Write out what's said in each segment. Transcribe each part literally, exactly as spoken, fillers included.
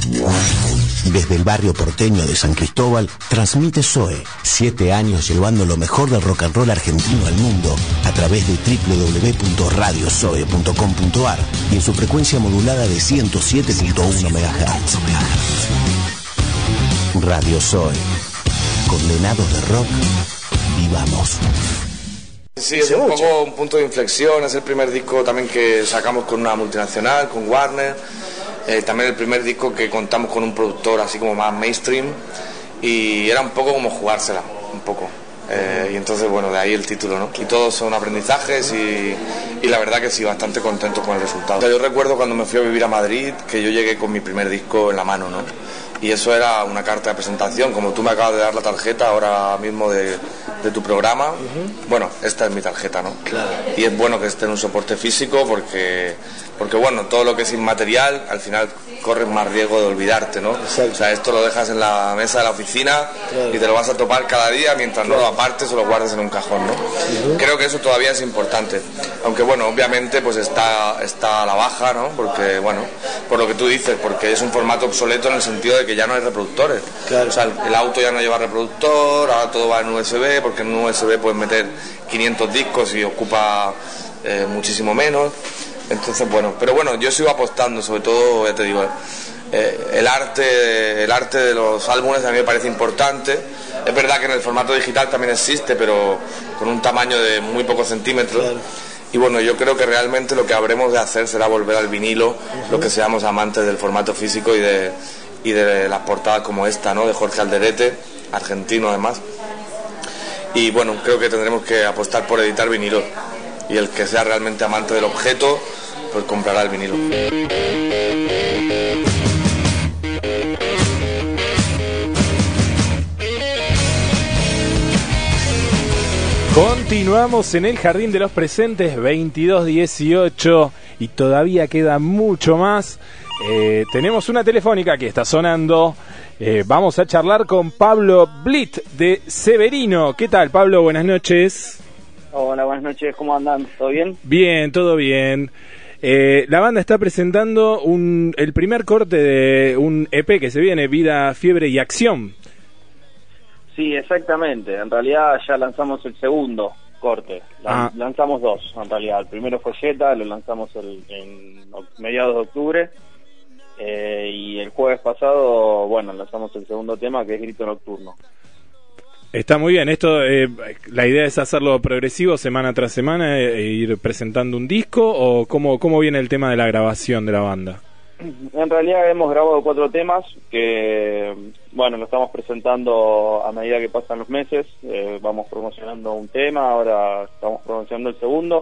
Desde el barrio porteño de San Cristóbal, transmite Zoe, siete años llevando lo mejor del rock and roll argentino al mundo a través de doble u doble u doble u punto radio zoe punto com punto a r y en su frecuencia modulada de ciento siete punto uno megahertz. Radio Zoe, condenados de rock, vivamos. Sí, es un poco un punto de inflexión, es el primer disco también que sacamos con una multinacional, con Warner. Eh, también el primer disco que contamos con un productor así como más mainstream y era un poco como jugársela, un poco. Eh, y entonces, bueno, de ahí el título, ¿no? Y todos son aprendizajes y, y la verdad que sí, bastante contento con el resultado. O sea, yo recuerdo cuando me fui a vivir a Madrid que yo llegué con mi primer disco en la mano, ¿no? Y eso era una carta de presentación, como tú me acabas de dar la tarjeta ahora mismo de, de tu programa. Uh-huh. Bueno, esta es mi tarjeta, ¿no? Claro. Y es bueno que esté en un soporte físico porque, porque bueno, todo lo que es inmaterial, al final corres más riesgo de olvidarte, ¿no? Exacto. O sea, esto lo dejas en la mesa de la oficina, claro, y te lo vas a topar cada día mientras, claro, no lo apartes o lo guardes en un cajón, ¿no? Uh-huh. Creo que eso todavía es importante. Aunque bueno, obviamente pues está, está a la baja, ¿no? Porque, bueno, por lo que tú dices, porque es un formato obsoleto en el sentido de que ya no hay reproductores. Claro. O sea, el, el auto ya no lleva reproductor, ahora todo va en U S B, porque en un U S B puedes meter quinientos discos y ocupa eh, muchísimo menos. Entonces, bueno, pero bueno, yo sigo apostando, sobre todo, ya te digo, eh, el arte, el arte de los álbumes a mí me parece importante. Es verdad que en el formato digital también existe, pero con un tamaño de muy pocos centímetros. Claro. Y bueno, yo creo que realmente lo que habremos de hacer será volver al vinilo, uh-huh, los que seamos amantes del formato físico y de, y de las portadas como esta, ¿no? De Jorge Alderete, argentino además. Y bueno, creo que tendremos que apostar por editar vinilo. Y el que sea realmente amante del objeto, pues comprará el vinilo. Continuamos en el Jardín de los Presentes, veintidós dieciocho, y todavía queda mucho más. Eh, tenemos una telefónica que está sonando. Eh, vamos a charlar con Pablo Blit de Severino. ¿Qué tal, Pablo? Buenas noches. Hola, buenas noches. ¿Cómo andan? ¿Todo bien? Bien, todo bien. Eh, la banda está presentando un, el primer corte de un E P que se viene, Vida, Fiebre y Acción. Sí, exactamente. En realidad ya lanzamos el segundo corte. Lan- ah. Lanzamos dos, en realidad. El primero fue Jetta, lo lanzamos el, en mediados de octubre. Eh, y el jueves pasado, bueno, lanzamos el segundo tema, que es Grito Nocturno. Está muy bien. Esto, eh, la idea es hacerlo progresivo, semana tras semana, e ir presentando un disco, o cómo, cómo viene el tema de la grabación de la banda. En realidad hemos grabado cuatro temas que, bueno, lo estamos presentando a medida que pasan los meses. Eh, vamos promocionando un tema, ahora estamos promocionando el segundo,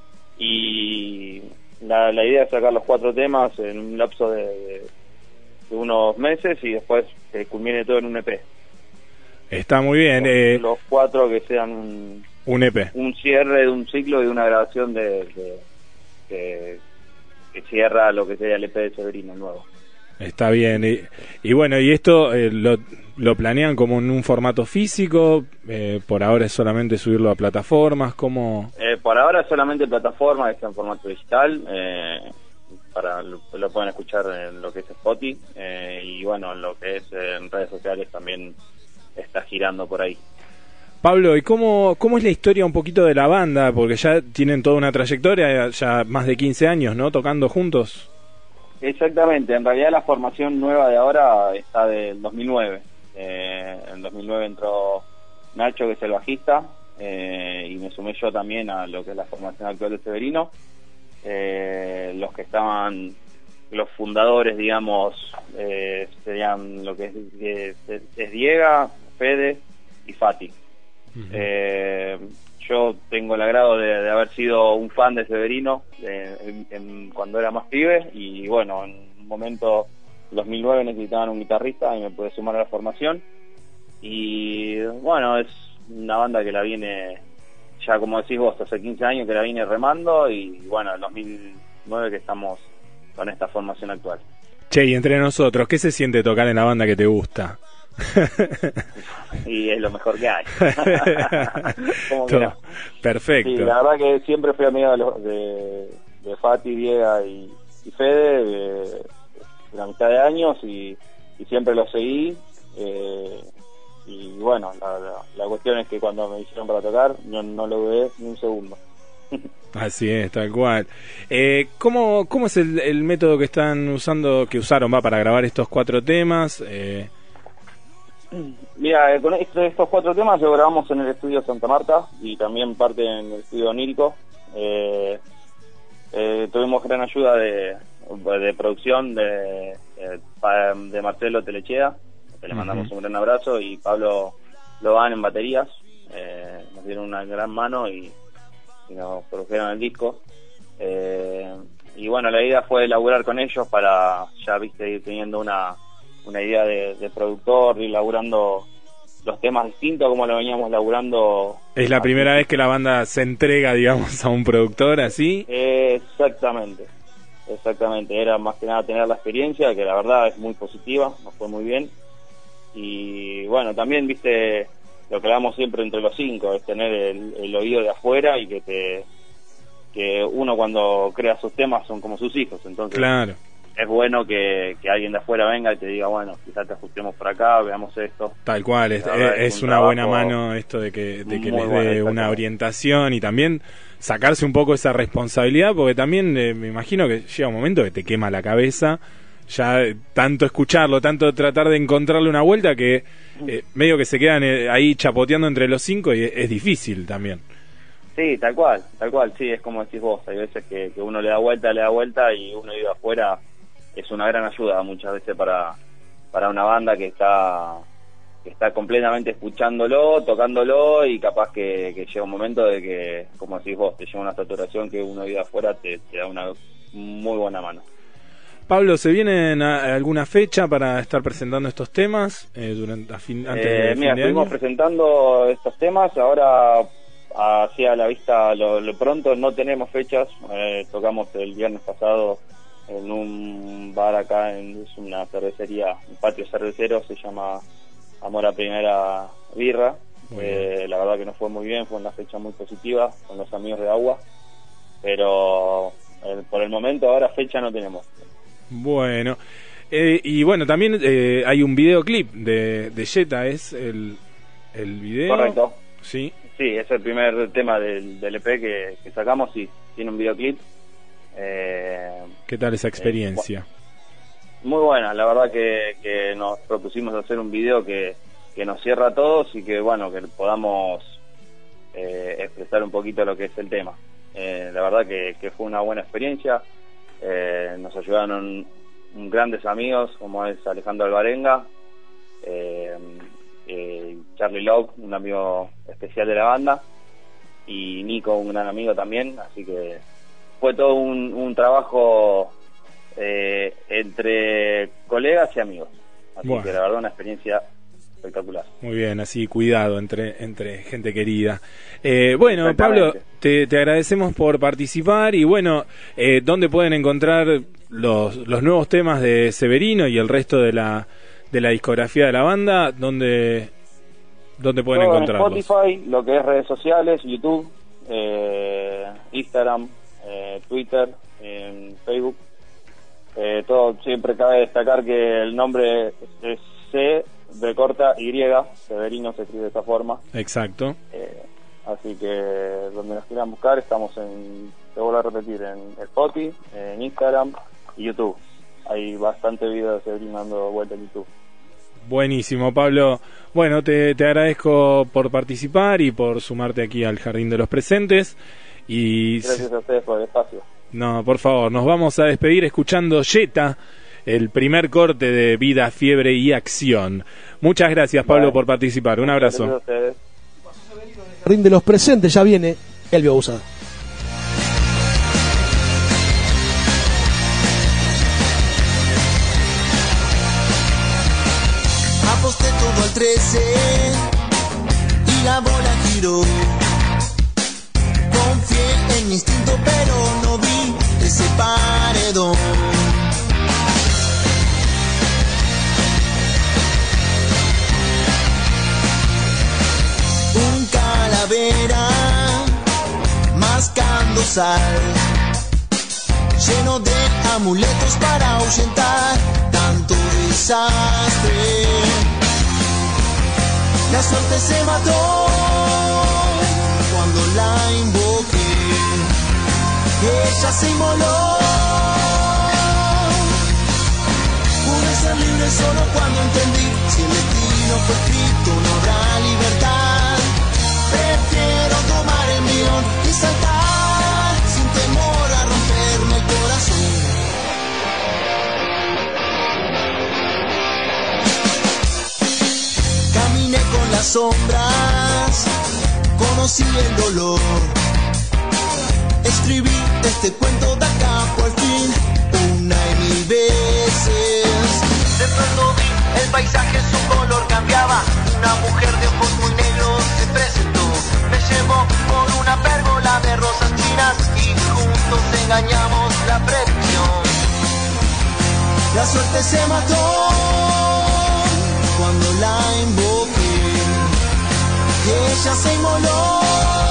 y la, la idea es sacar los cuatro temas en un lapso de, de, de unos meses y después que culmine todo en un E P. Está muy bien. Los, eh, los cuatro que sean un, un E P. Un cierre de un ciclo y una grabación de, de, de que cierra lo que sería el E P de Severino nuevo. Está bien. Y, y bueno, ¿y esto eh, lo, lo planean como en un formato físico? Eh, ¿Por ahora es solamente subirlo a plataformas? ¿Cómo? Eh, por ahora solamente plataforma, está en formato digital. Eh, para lo, lo pueden escuchar en lo que es Spotify. Eh, y bueno, en lo que es eh, en redes sociales también está girando por ahí. Pablo, ¿y cómo, cómo es la historia un poquito de la banda? Porque ya tienen toda una trayectoria, ya más de quince años, ¿no? Tocando juntos. Exactamente, en realidad la formación nueva de ahora está del dos mil nueve. Eh, en dos mil nueve entró Nacho, que es el bajista, eh, y me sumé yo también a lo que es la formación actual de Severino. Eh, los que estaban, los fundadores, digamos, eh, serían lo que es, es, es Diego, Fede y Fati. Uh-huh. Eh, yo tengo el agrado de, de haber sido un fan de Severino de, en, en, cuando era más pibe, y bueno, en un momento, dos mil nueve, necesitaban un guitarrista y me pude sumar a la formación. Y bueno, es una banda que la viene, ya como decís vos, hace quince años que la viene remando, y bueno, en dos mil nueve que estamos con esta formación actual. Che, y entre nosotros, ¿qué se siente tocar en la banda que te gusta? Y es lo mejor que hay. ¿Cómo que no? Perfecto. Sí, la verdad que siempre fui amigo de, los, de, de Fati, Diego y, y Fede. Eh, una amistad de años y, y siempre lo seguí. Eh, y bueno, la, la, la cuestión es que cuando me dijeron para tocar, no, no lo dudé ni un segundo. Así es, tal cual. Eh, ¿cómo, ¿Cómo es el, el método que están usando, que usaron va para grabar estos cuatro temas? Eh... Mira, eh, con estos, estos cuatro temas lo grabamos en el estudio Santa Marta y también parte en el estudio Onírico. Eh, eh, tuvimos gran ayuda de, de producción de, de Marcelo Telechea, que le mandamos uh-huh. un gran abrazo, y Pablo Logan en baterías. Eh, nos dieron una gran mano y, y nos produjeron el disco. Eh, y bueno, la idea fue elaborar con ellos para ya, viste, ir teniendo una, una idea de, de productor, ir laburando los temas distintos como lo veníamos laburando. ¿Es la primera vez que la banda se entrega, digamos, a un productor así? Eh, exactamente, exactamente. Era más que nada tener la experiencia, que la verdad es muy positiva, nos fue muy bien. Y bueno, también, viste, lo que hablamos siempre entre los cinco, es tener el, el oído de afuera y que te que uno cuando crea sus temas son como sus hijos, entonces claro, es bueno que, que alguien de afuera venga y te diga, bueno, quizás te ajustemos por acá, veamos esto. Tal cual, es, es, es una buena mano esto de que, de que les dé una orientación y también sacarse un poco esa responsabilidad, porque también eh, me imagino que llega un momento que te quema la cabeza ya tanto escucharlo, tanto tratar de encontrarle una vuelta, que eh, medio que se quedan eh, ahí chapoteando entre los cinco y es, es difícil también. Sí, tal cual, tal cual, sí, es como decís vos, hay veces que, que uno le da vuelta, le da vuelta y uno ido afuera es una gran ayuda muchas veces para, para una banda que está que está completamente escuchándolo, tocándolo, y capaz que, que llega un momento de que, como decís vos, te llega una saturación que uno ido afuera te, te da una muy buena mano. Pablo, ¿se viene alguna fecha para estar presentando estos temas eh, durante a fin, antes eh, de fin mira, de estuvimos año? presentando estos temas, ahora hacia la vista lo, lo pronto no tenemos fechas. Eh, tocamos el viernes pasado en un bar acá, en, es una cervecería, un patio cervecero, se llama Amor a Primera Birra. Eh, la verdad que nos fue muy bien, fue una fecha muy positiva con los amigos de Agua, pero eh, por el momento ahora fecha no tenemos. Bueno, eh, y bueno, también eh, hay un videoclip de, de Jetta, ¿es el, el video? Correcto. Sí. Sí, es el primer tema del, del E P que, que sacamos, y tiene un videoclip. Eh, ¿Qué tal esa experiencia? Eh, muy buena, la verdad que, que nos propusimos hacer un video que, que nos cierra a todos y que, bueno, que podamos eh, expresar un poquito lo que es el tema. Eh, la verdad que, que fue una buena experiencia. Eh, nos ayudaron un, grandes amigos como es Alejandro Alvarenga, eh, eh, Charlie Love, un amigo especial de la banda, y Nico, un gran amigo también, así que fue todo un, un trabajo eh, entre colegas y amigos, así bueno. que la verdad una experiencia espectacular. Muy bien, así cuidado entre entre gente querida. Eh, bueno, Pablo, te, te agradecemos por participar y bueno, eh, ¿dónde pueden encontrar los, los nuevos temas de Severino y el resto de la de la discografía de la banda? ¿Dónde, dónde pueden Todo encontrarlos? En Spotify, lo que es redes sociales, YouTube, eh, Instagram, eh, Twitter, en Facebook. Eh, todo, siempre cabe destacar que el nombre es C de corta Y, Severino se escribe de esta forma. Exacto. Eh, así que donde nos quieran buscar, estamos en, te vuelvo a repetir, en Spotify, en Instagram y YouTube. Hay bastante video de Severino dando vuelta en YouTube. Buenísimo, Pablo. Bueno, te, te agradezco por participar y por sumarte aquí al Jardín de los Presentes. Y gracias a ustedes por el espacio. No, por favor, nos vamos a despedir escuchando Jetta, el primer corte de Vida, Fiebre y Acción. Muchas gracias, Pablo, vale. por participar. Un abrazo. Gracias a ustedes. Jardín de los Presentes, ya viene Elvio Abusada. Aposté todo al trece y la bola giró. Confié en mi instinto, pero no vi ese paredón. Un calavera mascando sal, lleno de amuletos para ahuyentar desastre. La suerte se mató cuando la invoqué, ella se inmoló. Pude ser libre solo cuando entendí, si el destino fue escrito no habrá libertad. Prefiero tomar el millón y saltar sin temor a romperme el corazón. Caminé con las sombras, conocí el dolor. Escribí este cuento de acá por fin, una y mil veces. De pronto vi el paisaje, su color cambiaba. Una mujer de ojos muy negros se presentó. Me llevó por una pérgola de rosas chinas y juntos engañamos la predicción. La suerte se mató cuando la invoqué y ella se inmoló.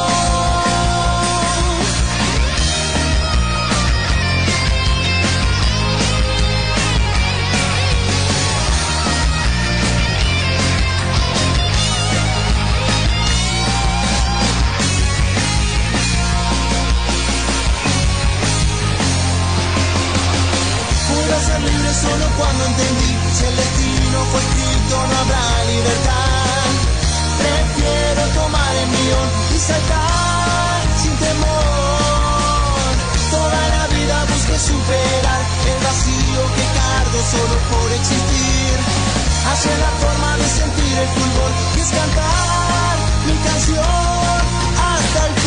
Ser libre solo cuando entendí, si el destino fue escrito no habrá libertad. Prefiero tomar el millón y saltar sin temor. Toda la vida busqué superar el vacío que cargo solo por existir. Hacer la forma de sentir el fulgor, que es cantar mi canción hasta el